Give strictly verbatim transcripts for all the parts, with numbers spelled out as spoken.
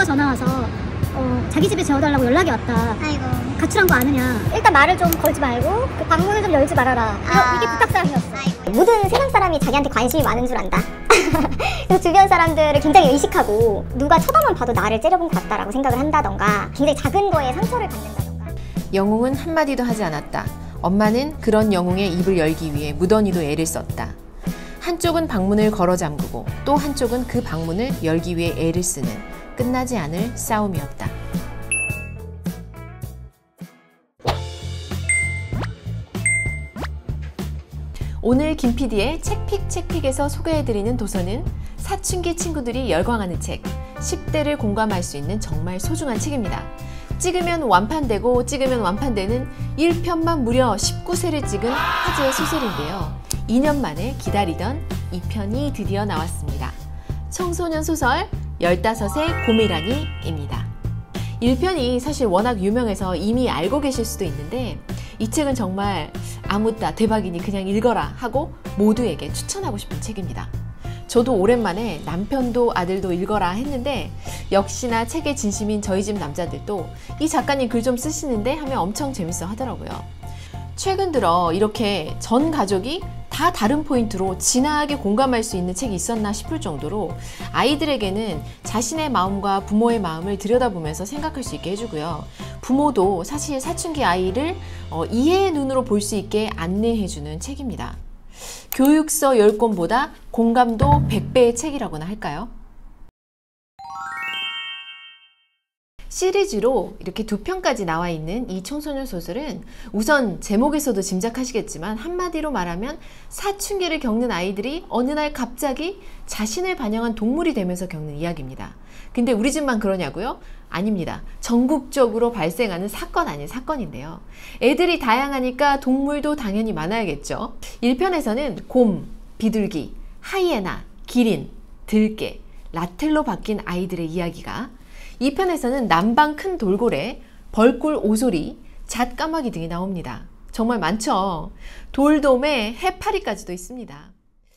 전화 와서 어, 자기 집에 재워달라고 연락이 왔다. 아이고. 가출한 거 아느냐. 일단 말을 좀 걸지 말고 그 방문을 좀 열지 말아라. 아. 이게 부탁사항이었어. 아이고. 모든 세상 사람이 자기한테 관심이 많은 줄 안다. 그래서 주변 사람들을 굉장히 의식하고 누가 쳐다만 봐도 나를 째려본 것 같다라고 생각을 한다던가 굉장히 작은 거에 상처를 받는다던가. 영웅은 한마디도 하지 않았다. 엄마는 그런 영웅의 입을 열기 위해 무던히도 애를 썼다. 한쪽은 방문을 걸어 잠그고 또 한쪽은 그 방문을 열기 위해 애를 쓰는 끝나지 않을 싸움이었다. 오늘 김피디의 책픽 책픽에서 소개해드리는 도서는 사춘기 친구들이 열광하는 책, 십 대를 공감할 수 있는 정말 소중한 책입니다. 찍으면 완판되고 찍으면 완판되는 일 편만 무려 십구 세를 찍은 화제의 소설인데요. 이 년 만에 기다리던 이 편이 드디어 나왔습니다. 청소년 소설 열다섯의 곰이라니입니다. 일 편이 사실 워낙 유명해서 이미 알고 계실 수도 있는데 이 책은 정말 아무따 대박이니 그냥 읽어라 하고 모두에게 추천하고 싶은 책입니다. 저도 오랜만에 남편도 아들도 읽어라 했는데 역시나 책에 진심인 저희 집 남자들도 이 작가님 글 좀 쓰시는데 하면 엄청 재밌어 하더라고요. 최근 들어 이렇게 전 가족이 다 다른 포인트로 진하게 공감할 수 있는 책이 있었나 싶을 정도로 아이들에게는 자신의 마음과 부모의 마음을 들여다보면서 생각할 수 있게 해주고요. 부모도 사실 사춘기 아이를 어, 이해의 눈으로 볼 수 있게 안내해주는 책입니다. 교육서 열 권보다 공감도 백 배의 책이라고나 할까요? 시리즈로 이렇게 두 편까지 나와 있는 이 청소년 소설은 우선 제목에서도 짐작하시겠지만 한마디로 말하면 사춘기를 겪는 아이들이 어느 날 갑자기 자신을 반영한 동물이 되면서 겪는 이야기입니다. 근데 우리 집만 그러냐고요? 아닙니다. 전국적으로 발생하는 사건 아닌 사건인데요. 애들이 다양하니까 동물도 당연히 많아야겠죠. 일 편에서는 곰, 비둘기, 하이에나, 기린, 들개, 라텔로 바뀐 아이들의 이야기가, 이 편에서는 남방 큰 돌고래, 벌꿀 오소리, 잣까마귀 등이 나옵니다. 정말 많죠? 돌돔에 해파리까지도 있습니다.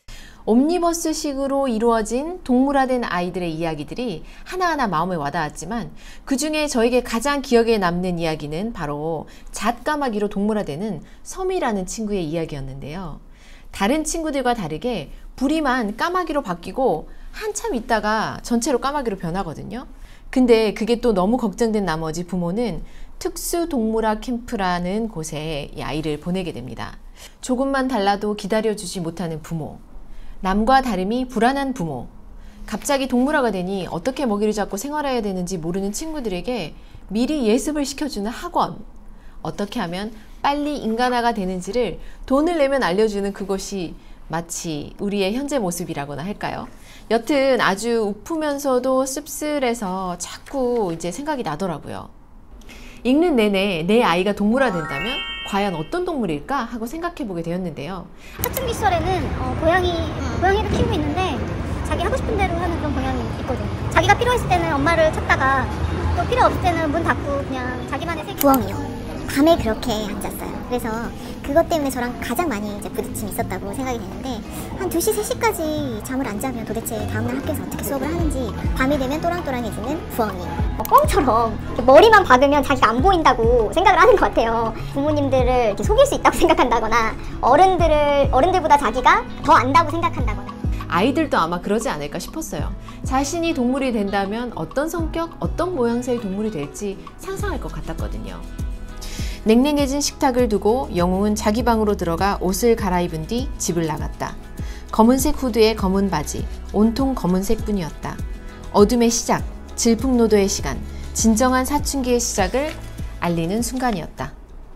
옴니버스식으로 이루어진 동물화된 아이들의 이야기들이 하나하나 마음에 와닿았지만 그 중에 저에게 가장 기억에 남는 이야기는 바로 잣까마귀로 동물화되는 섬이라는 친구의 이야기였는데요. 다른 친구들과 다르게 부리만 까마귀로 바뀌고 한참 있다가 전체로 까마귀로 변하거든요. 근데 그게 또 너무 걱정된 나머지 부모는 특수동물화 캠프라는 곳에 이 아이를 보내게 됩니다. 조금만 달라도 기다려주지 못하는 부모, 남과 다름이 불안한 부모, 갑자기 동물화가 되니 어떻게 먹이를 잡고 생활해야 되는지 모르는 친구들에게 미리 예습을 시켜주는 학원, 어떻게 하면 빨리 인간화가 되는지를 돈을 내면 알려주는 그것이 마치 우리의 현재 모습이라고나 할까요? 여튼 아주 우프면서도 씁쓸해서 자꾸 이제 생각이 나더라고요. 읽는 내내 내 아이가 동물화 된다면 과연 어떤 동물일까 하고 생각해보게 되었는데요. 사춘기 시절에는 어, 고양이, 고양이를 키우고 있는데 자기 하고 싶은 대로 하는 그런 고양이 있거든. 자기가 필요했을 때는 엄마를 찾다가 또 필요 없을 때는 문 닫고 그냥 자기만의 세계. 부엉이요. 밤에 그렇게 앉았어요. 그래서 그것 때문에 저랑 가장 많이 이제 부딪힘이 있었다고 생각이 되는데 한 두 시, 세 시까지 잠을 안 자면 도대체 다음날 학교에서 어떻게 수업을 하는지 밤이 되면 또랑또랑해지는 부엉이. 어, 뻥처럼 머리만 박으면 자기가 안 보인다고 생각을 하는 것 같아요. 부모님들을 이렇게 속일 수 있다고 생각한다거나 어른들을, 어른들보다 자기가 더 안다고 생각한다거나. 아이들도 아마 그러지 않을까 싶었어요. 자신이 동물이 된다면 어떤 성격, 어떤 모양새의 동물이 될지 상상할 것 같았거든요. 냉랭해진 식탁을 두고 영웅은 자기 방으로 들어가 옷을 갈아입은 뒤 집을 나갔다. 검은색 후드에 검은 바지, 온통 검은색 뿐이었다. 어둠의 시작, 질풍노도의 시간, 진정한 사춘기의 시작을 알리는 순간이었다.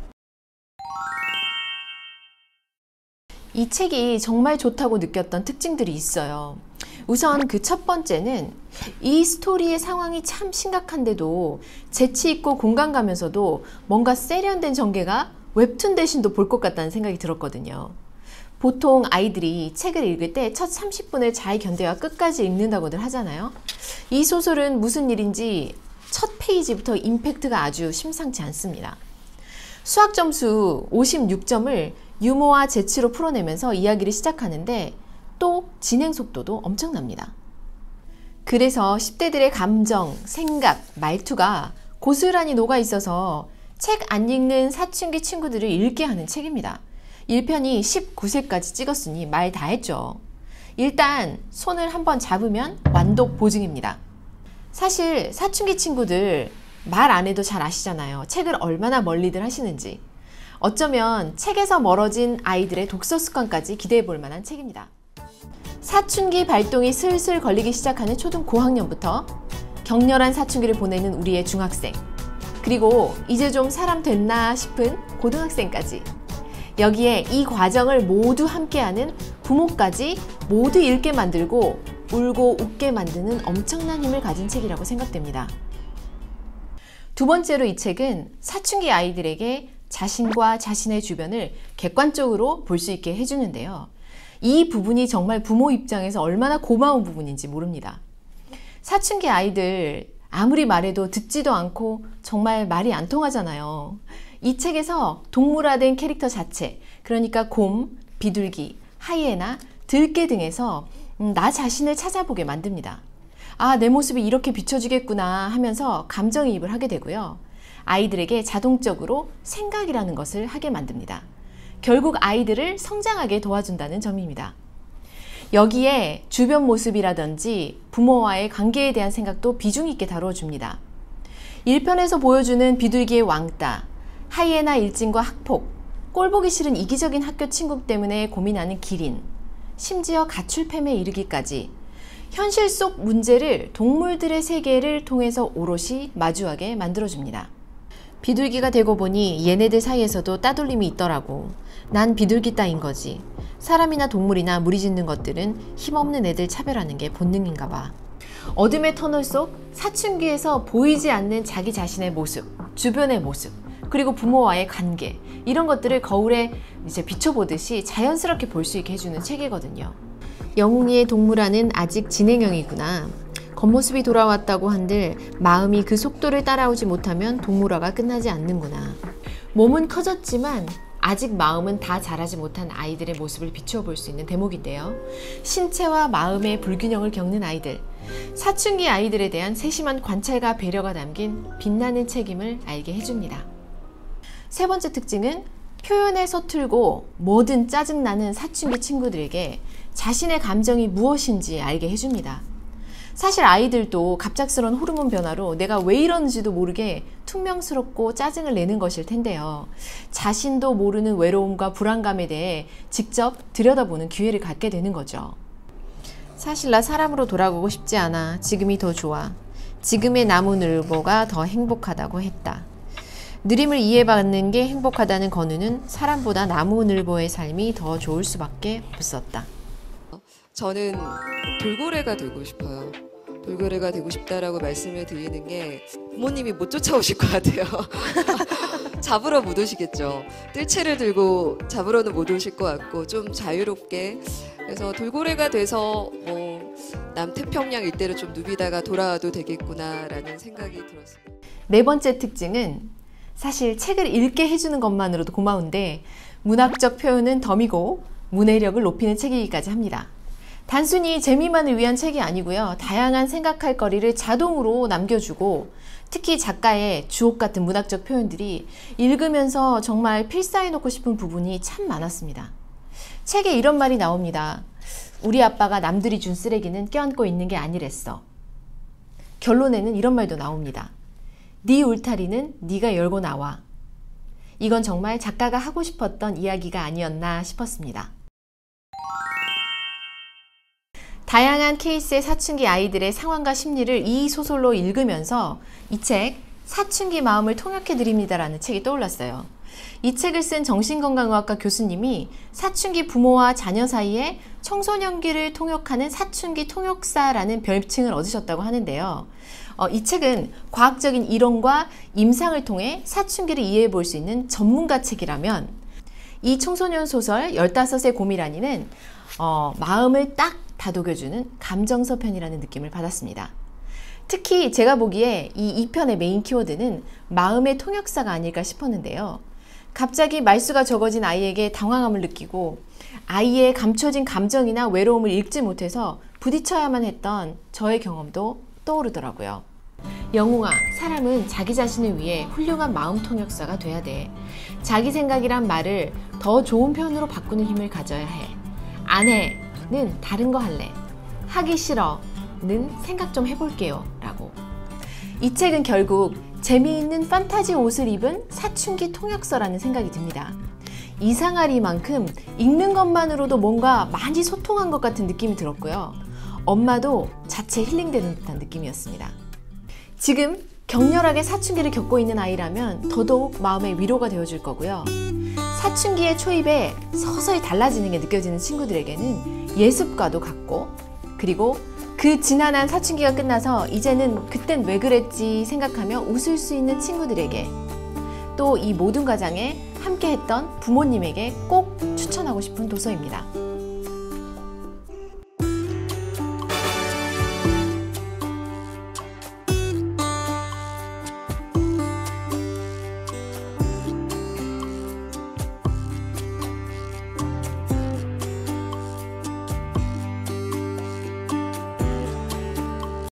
이 책이 정말 좋다고 느꼈던 특징들이 있어요. 우선 그 첫 번째는 이 스토리의 상황이 참 심각한데도 재치있고 공감 가면서도 뭔가 세련된 전개가 웹툰 대신도 볼 것 같다는 생각이 들었거든요. 보통 아이들이 책을 읽을 때 첫 삼십 분을 잘 견뎌야 끝까지 읽는다고들 하잖아요. 이 소설은 무슨 일인지 첫 페이지부터 임팩트가 아주 심상치 않습니다. 수학 점수 오십육 점을 유머와 재치로 풀어내면서 이야기를 시작하는데 또 진행 속도도 엄청납니다. 그래서 십 대들의 감정, 생각, 말투가 고스란히 녹아있어서 책 안 읽는 사춘기 친구들을 읽게 하는 책입니다. 일 편이 십구 세까지 찍었으니 말 다 했죠. 일단 손을 한번 잡으면 완독 보증입니다. 사실 사춘기 친구들 말 안 해도 잘 아시잖아요. 책을 얼마나 멀리들 하시는지. 어쩌면 책에서 멀어진 아이들의 독서 습관까지 기대해 볼 만한 책입니다. 사춘기 발동이 슬슬 걸리기 시작하는 초등 고학년부터 격렬한 사춘기를 보내는 우리의 중학생, 그리고 이제 좀 사람 됐나 싶은 고등학생까지, 여기에 이 과정을 모두 함께하는 부모까지 모두 읽게 만들고 울고 웃게 만드는 엄청난 힘을 가진 책이라고 생각됩니다. 두 번째로 이 책은 사춘기 아이들에게 자신과 자신의 주변을 객관적으로 볼 수 있게 해주는데요. 이 부분이 정말 부모 입장에서 얼마나 고마운 부분인지 모릅니다. 사춘기 아이들 아무리 말해도 듣지도 않고 정말 말이 안 통하잖아요. 이 책에서 동물화된 캐릭터 자체, 그러니까 곰, 비둘기, 하이에나, 들개 등에서 나 자신을 찾아보게 만듭니다. 아, 내 모습이 이렇게 비춰지겠구나 하면서 감정이입을 하게 되고요. 아이들에게 자동적으로 생각이라는 것을 하게 만듭니다. 결국 아이들을 성장하게 도와준다는 점입니다. 여기에 주변 모습이라든지 부모와의 관계에 대한 생각도 비중 있게 다뤄줍니다. 일 편에서 보여주는 비둘기의 왕따, 하이에나 일진과 학폭, 꼴보기 싫은 이기적인 학교 친구 때문에 고민하는 기린, 심지어 가출팸에 이르기까지 현실 속 문제를 동물들의 세계를 통해서 오롯이 마주하게 만들어줍니다. 비둘기가 되고 보니 얘네들 사이에서도 따돌림이 있더라고. 난 비둘기 따인 거지. 사람이나 동물이나 무리 짓는 것들은 힘없는 애들 차별하는 게 본능인가 봐. 어둠의 터널 속 사춘기에서 보이지 않는 자기 자신의 모습, 주변의 모습, 그리고 부모와의 관계, 이런 것들을 거울에 이제 비춰보듯이 자연스럽게 볼 수 있게 해주는 책이거든요. 영웅이의 동물화는 아직 진행형이구나. 겉모습이 돌아왔다고 한들 마음이 그 속도를 따라오지 못하면 동물화가 끝나지 않는구나. 몸은 커졌지만 아직 마음은 다 자라지 못한 아이들의 모습을 비추어 볼 수 있는 대목인데요. 신체와 마음의 불균형을 겪는 아이들, 사춘기 아이들에 대한 세심한 관찰과 배려가 담긴 빛나는 책임을 알게 해줍니다. 세 번째 특징은 표현에 서툴고 뭐든 짜증나는 사춘기 친구들에게 자신의 감정이 무엇인지 알게 해줍니다. 사실 아이들도 갑작스러운 호르몬 변화로 내가 왜 이러는지도 모르게 퉁명스럽고 짜증을 내는 것일 텐데요. 자신도 모르는 외로움과 불안감에 대해 직접 들여다보는 기회를 갖게 되는 거죠. 사실 나 사람으로 돌아가고 싶지 않아. 지금이 더 좋아. 지금의 나무늘보가 더 행복하다고 했다. 느림을 이해받는 게 행복하다는 건우는 사람보다 나무늘보의 삶이 더 좋을 수밖에 없었다. 저는 돌고래가 되고 싶어요. 돌고래가 되고 싶다라고 말씀을 드리는 게 부모님이 못 쫓아오실 것 같아요. 잡으러 못 오시겠죠. 뜰채를 들고 잡으러는 못 오실 것 같고 좀 자유롭게, 그래서 돌고래가 돼서 뭐 남태평양 일대를 좀 누비다가 돌아와도 되겠구나라는 생각이 들었습니다. 네 번째 특징은 사실 책을 읽게 해주는 것만으로도 고마운데 문학적 표현은 덤이고 문해력을 높이는 책이기까지 합니다. 단순히 재미만을 위한 책이 아니고요. 다양한 생각할 거리를 자동으로 남겨주고 특히 작가의 주옥 같은 문학적 표현들이 읽으면서 정말 필사해놓고 싶은 부분이 참 많았습니다. 책에 이런 말이 나옵니다. 우리 아빠가 남들이 준 쓰레기는 껴안고 있는 게 아니랬어. 결론에는 이런 말도 나옵니다. 네 울타리는 네가 열고 나와. 이건 정말 작가가 하고 싶었던 이야기가 아니었나 싶었습니다. 다양한 케이스의 사춘기 아이들의 상황과 심리를 이 소설로 읽으면서 이 책 사춘기 마음을 통역해 드립니다라는 책이 떠올랐어요. 이 책을 쓴 정신건강의학과 교수님이 사춘기 부모와 자녀 사이에 청소년기를 통역하는 사춘기 통역사라는 별칭을 얻으셨다고 하는데요. 어, 이 책은 과학적인 이론과 임상을 통해 사춘기를 이해해 볼 수 있는 전문가 책이라면 이 청소년 소설 열다섯의 곰이라니는 어, 마음을 딱 다독여주는 감정서 편이라는 느낌을 받았습니다. 특히 제가 보기에 이 이 편의 메인 키워드는 마음의 통역사가 아닐까 싶었는데요. 갑자기 말수가 적어진 아이에게 당황함을 느끼고 아이의 감춰진 감정이나 외로움을 읽지 못해서 부딪혀야만 했던 저의 경험도 떠오르더라고요. 영웅아, 사람은 자기 자신을 위해 훌륭한 마음 통역사가 돼야 돼. 자기 생각이란 말을 더 좋은 편으로 바꾸는 힘을 가져야 해. 안 해는 다른 거 할래. 하기 싫어는 생각 좀 해볼게요 라고. 이 책은 결국 재미있는 판타지 옷을 입은 사춘기 통역서라는 생각이 듭니다. 이상하리만큼 읽는 것만으로도 뭔가 많이 소통한 것 같은 느낌이 들었고요. 엄마도 자체 힐링되는 듯한 느낌이었습니다. 지금 격렬하게 사춘기를 겪고 있는 아이라면 더더욱 마음의 위로가 되어줄 거고요. 사춘기의 초입에 서서히 달라지는 게 느껴지는 친구들에게는 예습과도 같고, 그리고 그 지난한 사춘기가 끝나서 이제는 그땐 왜 그랬지 생각하며 웃을 수 있는 친구들에게, 또 이 모든 과정에 함께 했던 부모님에게 꼭 추천하고 싶은 도서입니다.